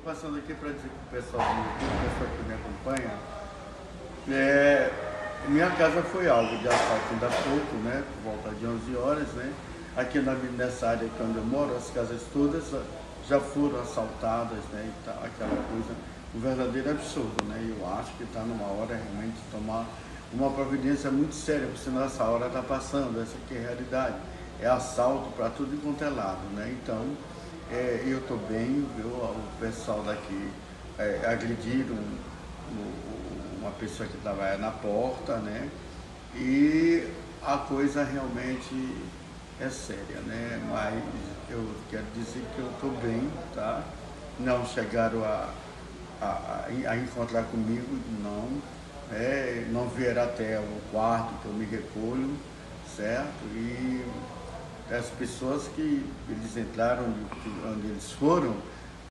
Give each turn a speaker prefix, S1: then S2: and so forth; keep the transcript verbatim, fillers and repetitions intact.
S1: estou passando aqui para dizer para o pessoal do YouTube, o pessoal que me acompanha, é, minha casa foi alvo de assalto ainda há pouco, né, por volta de onze horas, né, aqui na, nessa área que onde eu moro, as casas todas já foram assaltadas, né, e tal, aquela coisa, um verdadeiro absurdo, né, e eu acho que está numa hora realmente de tomar uma providência muito séria, porque senão essa hora está passando, essa aqui é a realidade, é assalto para tudo enquanto é lado, né, então é, eu estou bem, viu, o pessoal daqui é, agrediram uma pessoa que estava na porta, né, e a coisa realmente é séria, né, mas eu quero dizer que eu estou bem, tá, não chegaram a A, a encontrar comigo, não, é, não vieram até o quarto que eu me recolho, certo? E as pessoas que eles entraram, onde eles foram,